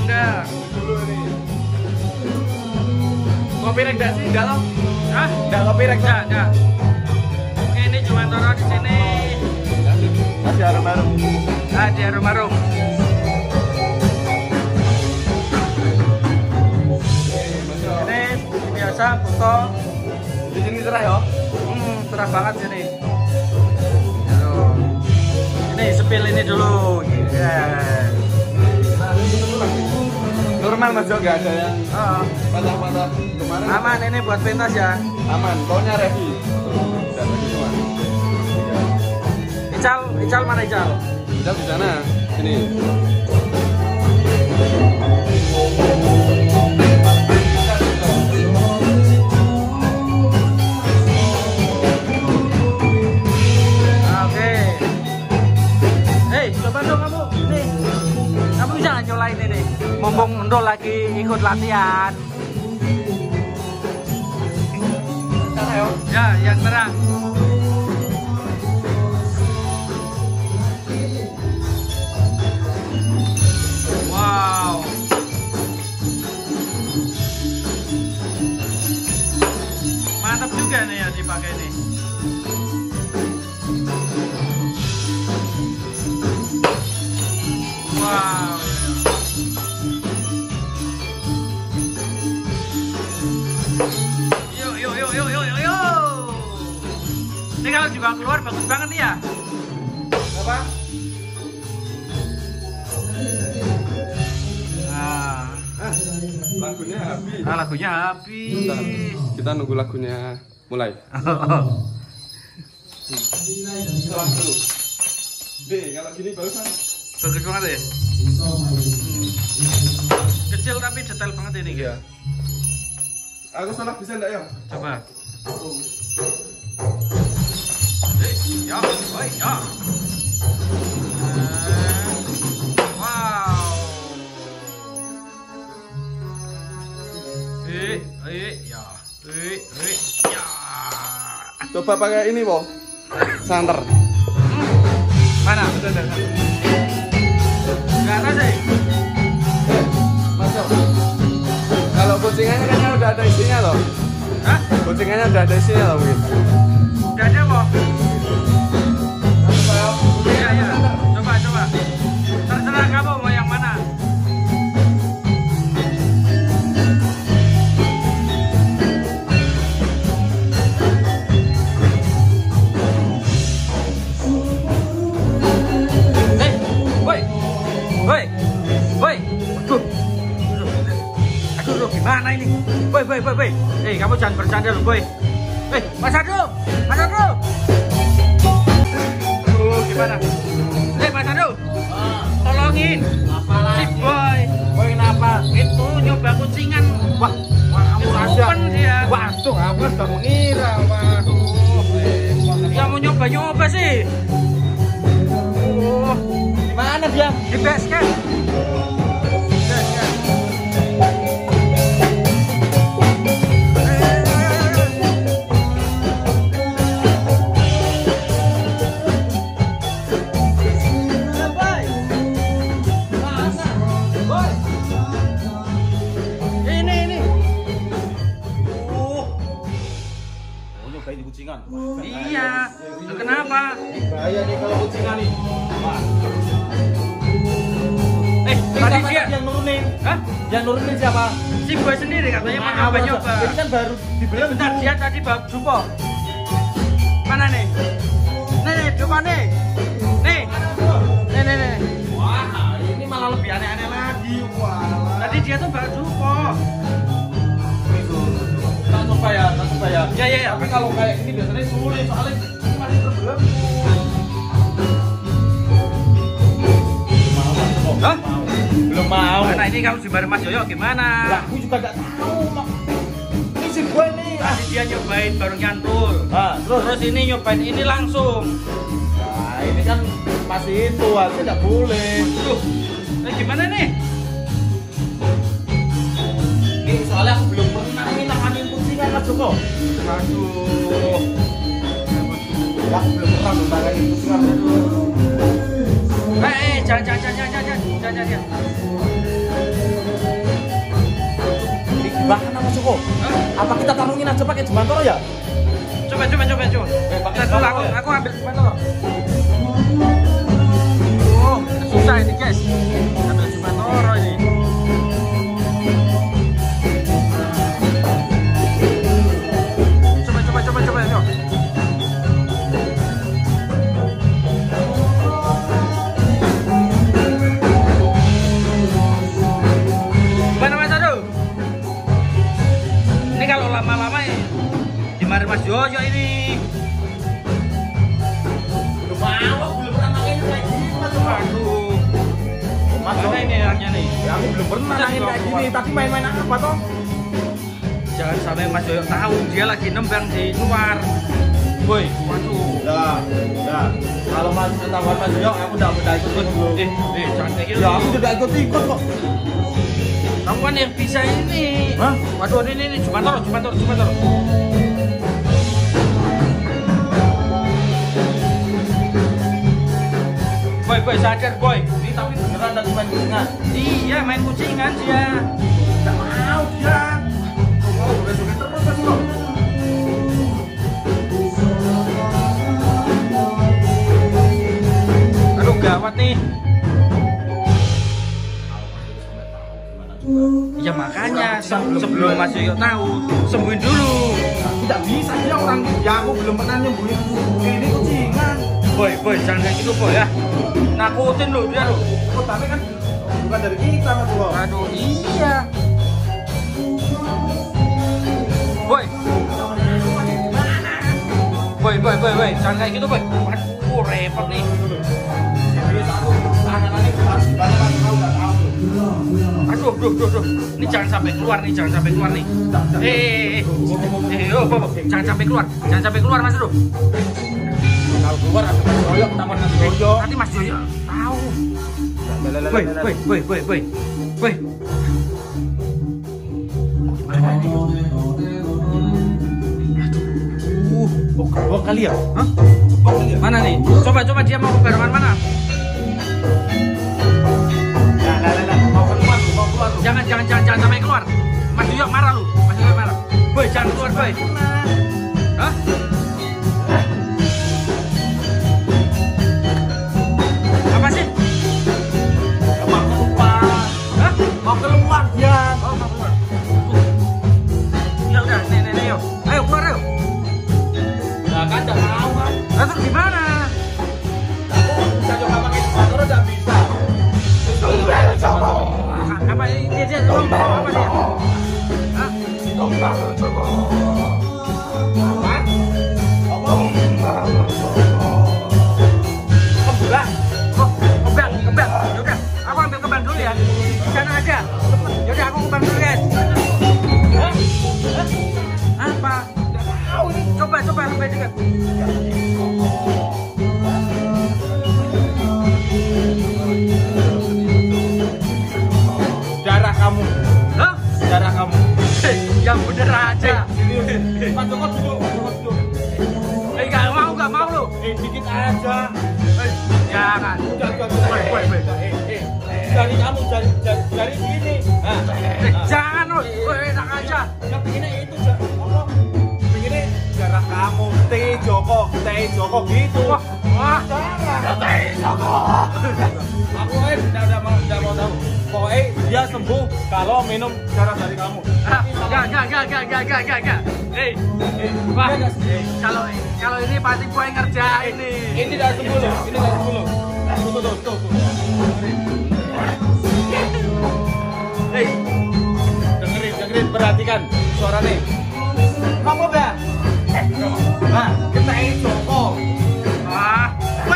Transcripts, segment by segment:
enggak? Kopi rek enggak sih? Enggak loh. Hah? Enggak kopi rek. Enggak. Oke, ini cuma taruh di sini. Masih harum-harum. Ah, di harum-harum. Ini biasa foto. Di sini cerah ya? Cerah banget sini. Ini sepil ini dulu. Normal Mas Jo, nggak ada yang patah-patah kemarin. Aman ini buat pentas ya. Aman, tolnya ready. Udah ready semua. Ical mana Ical? Ical di sana. Sini. Oke. Hei, coba dong kamu. Nih. Kamu bisa nggak nyolain ini? Mumpung Endol lagi ikut latihan. Sana ya. Ya, yang terang. Wow. Mantap juga nih ya dipakai nih. Wow. Yuk. Ini kalau juga keluar bagus banget nih ya. Apa? Lagunya habis. Lagunya habis. Bentar, kita nunggu lagunya mulai. Salam dulu. B, kalau gini bagusan. Bagus banget ya. Kecil tapi detail banget ini. Iya. Aku salah bisa enggak ya? Coba. Ya. Wow. Ya. Coba pakai ini, Bo. Santer. Mana? Enggak ada sih. Masuk. Kalau kucingannya kan udah ada isinya loh. Hah? Kucingannya udah ada isinya loh, mungkin. Enggak ada, Bo. Iya. Coba. Terserah kamu mau yang mana. Woi. Aduh, gimana ini? Woi. Kamu jangan bercanda loh, boy. Mas Adu. Gimana? Mas Adu. Tolongin. Apa lagi? Si boy. Boy kenapa? Itu nyoba kucingan. Wah, open dia. Waduh, aku udah mengira. Waduh. Dia mau nyoba sih. Mana dia? Di base kan? Nyobain di kucingan. Iya. Kenapa? Bahaya nih kalau kucingan nih. Tadi dia yang nurunin. Hah? Yang nurunin siapa? Si boy sendiri katanya mau nyoba. Ini kan baru dibilang. Bentar, dia tadi bawa Jupo. Mana nih? Nih, Jupo nih. Nih. Wah, ini malah lebih aneh-aneh lagi. Wah. Tadi dia tuh bawa Jupo. Kita coba ya. Ya. Tapi kalau kayak ini biasanya sulit soalnya ini masih terbelah. Hah? Belum mau. Nah, ini kalau di bareng Mas Yoyo gimana? Lah, aku juga gak tahu. Ini si gue nih. Tadi dia nyobain baru nyantul. Nah, Terus ini nyobain ini langsung. Nah, ini kan masih itu, harusnya nggak boleh. Tuh. Nah, gimana nih? Ini soalnya aku belum pernah nih nanganin kucingan Mas Joko. Aduh. Ya, aku belum pernah nanganin kucingan. Jangan. jebakan sama Joko. Apa kita tarungin aja pakai Jumantoro ya? Coba. Pakai Dulu aku ambil Jumantoro. Oh, susah ini guys. Ambil Jumantoro ini. Coba. Gimana Mas Aduh? Ini kalau lama-lama ya dimari Mas Yoyo ini. Mau belum pernah nangin kayak gini Mas. Aduh. Mana ini orangnya nih? Ya aku belum pernah nangin kayak gini, tapi main-main apa toh? Jangan sampai Mas Yoyo tahu dia lagi nembang di luar. Boy, waduh. Nah. Kalau Mas ketahuan Mas Yoyo, aku udah ikut dulu. Jangan kayak gitu. Ya aku juga ikut kok. Kamu kan yang bisa ini. Hah? Waduh, ini Jumantoro. Boy, sadar boy. Ini tapi beneran tadi main kucingan. Iya, main kucingan dia. Nggak mau dia. Oh, udah joget terus Mas Bro. Aduh, gawat nih. Ya makanya sebelum Mas Yoyo tahu, sembuhin dulu. Tidak bisa dia orang. Ya aku belum pernah nyembuhin ini kucingan. Boy, jangan kayak gitu boy ya. Nakutin lu dia lu. Oh, tapi kan bukan dari kita Mas Bro. Aduh, iya. Boy, jangan kayak gitu boy. Waduh, repot nih. Aduh. Ini jangan sampai keluar nih. Jangan sampai keluar Mas Yoyo. Kalau keluar ada Mas Yoyo, taman Mas Yoyo. Nanti Mas Yoyo tahu. Boy. Gimana ini? Gebok kali ya? Hah? Mana nih? Coba dia mau ke barengan mana? Mau keluar. Jangan sampai keluar. Mas Yoyo marah lu. Boy, jangan keluar boy. Hah? Apa sih? Mau keluar dia. Oh, mau keluar. Ya udah, nih, yuk. Ayo keluar yuk. Nah kan nggak mau kan? Lalu gimana? Aku bisa coba pakai Jumantoro nggak bisa. Apa dia ngomong apa dia? Hah? Kebelah. Oh, kembang. Ya udah, aku ambil kembang dulu ya. Di sana ada. Ya udah, aku kembang dulu guys. Apa? Tahu ini. Coba lebih dekat. Darah kamu. Hah? Darah kamu. Yang bener aja. Pak Joko dulu. Nggak mau lu. Dikit aja. Jangan. Boy. Dari kamu, dari sini. Jangan lu. Enak aja. Yang begini itu apa? Begini darah kamu. Teh Joko gitu. Wah. Teh Joko. Aku udah mau tahu. Pokoknya dia sembuh kalau minum darah dari kamu. Enggak. Wah. Kalau ini pasti boy ngerjain nih. Ini dari 10. Tuh. Hei, dengerin, perhatikan suara nih. Kamu udah? Nah, kita ini Joko. Wah.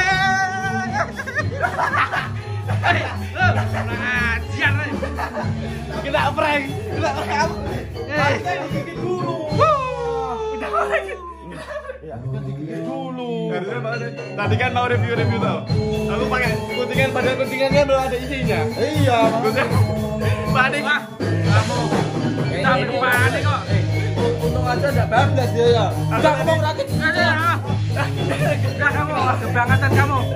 Ajian. Kita prank kamu. Kita digigit dulu. Udah lagi. Ya, kita digigit dulu. Tadi kan mau review tau. Aku pakai guntingan, padahal guntingannya belum ada isinya. Iya, panik. Kamu. Kita panik kok. Untung aja enggak bablas dia ya. Udah ngomong rakit. Udah kamu, kebangetan kamu.